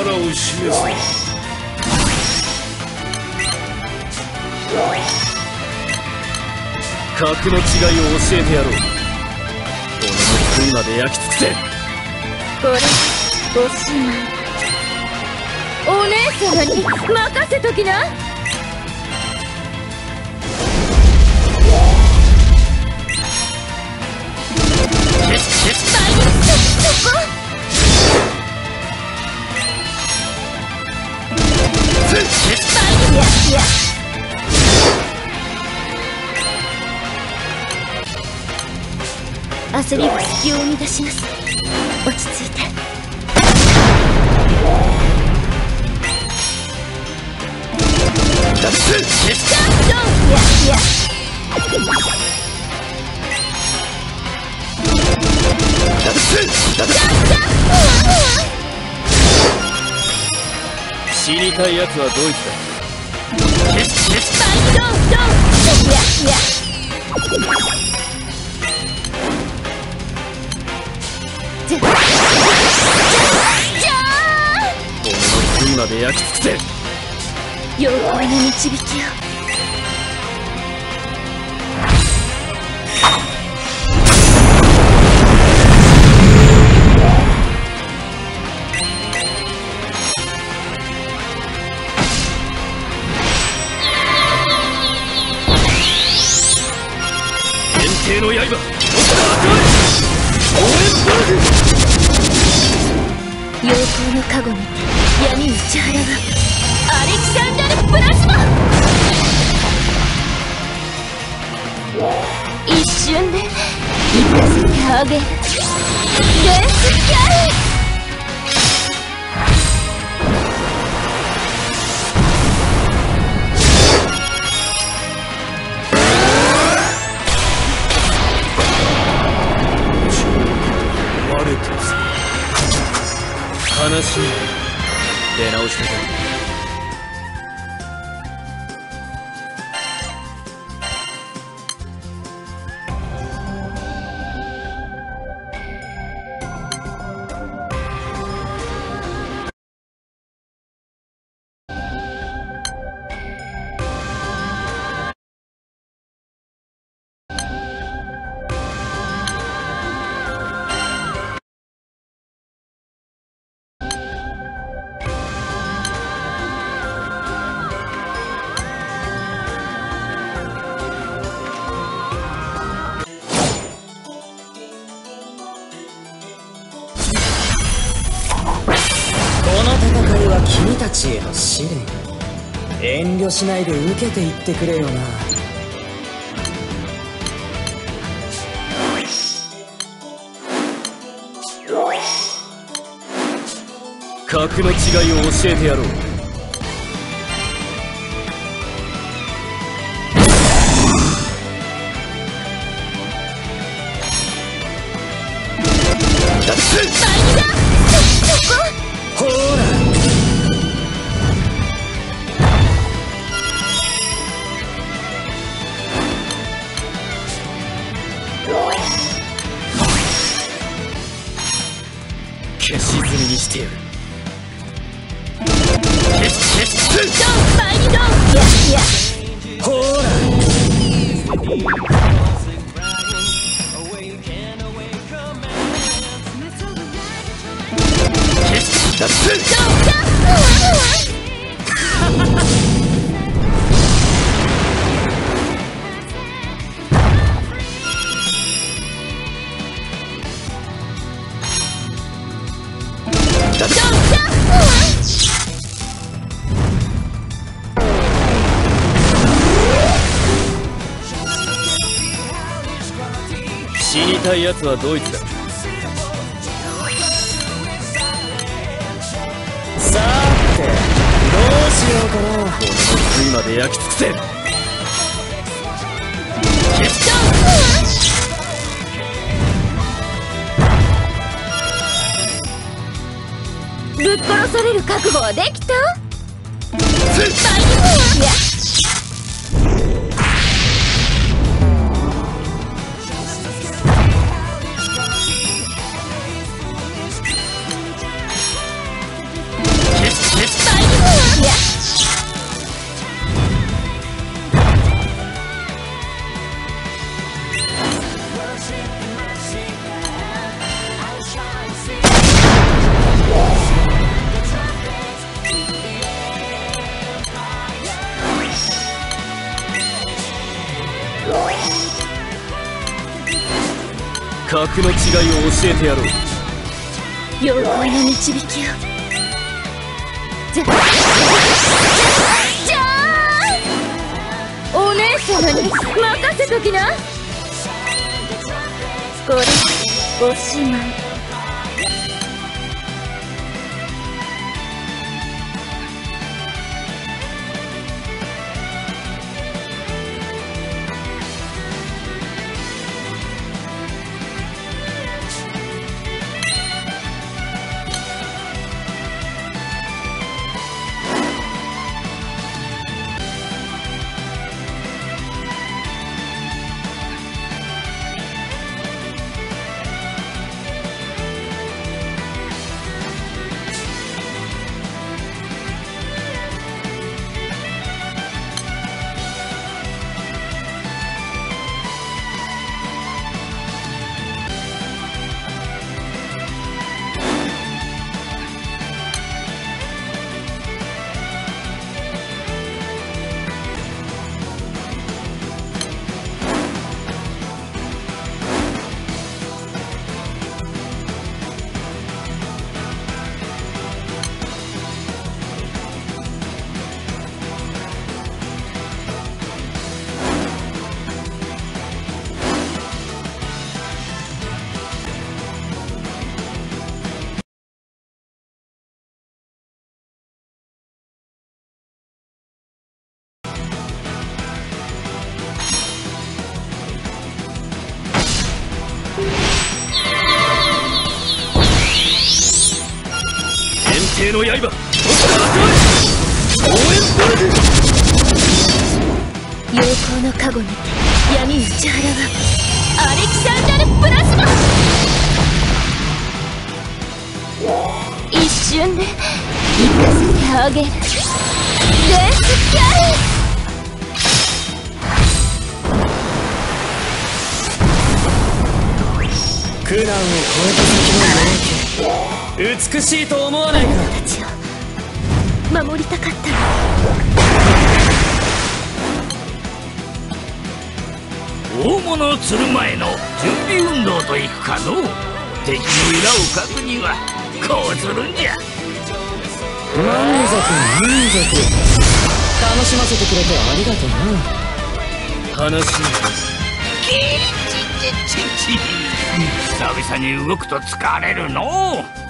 力を示す。格の違いを教えてやろう。骨の杭まで焼き尽くせ。 これおしまい。お姉様に任せときな。焦りは隙を生み出します。落ち着いて。 死にたいやつはどいつだ。骨の杭まで焼き尽くせ。 妖怪の導きを。 天帝の刃、僕が集まれ。オーレンバーグ。 妖怪の加護にて闇に千原がアレキサンダル・プラズマ。一瞬で行かせてあげる。レースキャリー。 悲しい。出直してくれ。 君たちへの試練、遠慮しないで受けていってくれよな。 格の違いを教えてやろう。 ほら消し済みにしてやる。 ほら死にたいやつはドイツだ。 さてどうしようかな。 骨の杭まで焼き尽くせ。 ぶっ殺される覚悟はできた？ 格の違いを教えてやろう。 妖怪の導きを。じゃーん、お姉様に任せときな。これおしまい。 天帝の刃、 陽光の加護にて闇打ち払うアレキサンダルプラズマ。一瞬で行かせてあげる。レスキャル。 苦難を超えた先の夜景、美しいと思わないか。 あなたたちを守りたかったの。 大物を釣る前の準備運動といくかの。敵の裏をかくにはこうするんじゃ。 満足満足。楽しませてくれてありがとうな。 話にキーチチチチ。久々に動くと疲れるのう。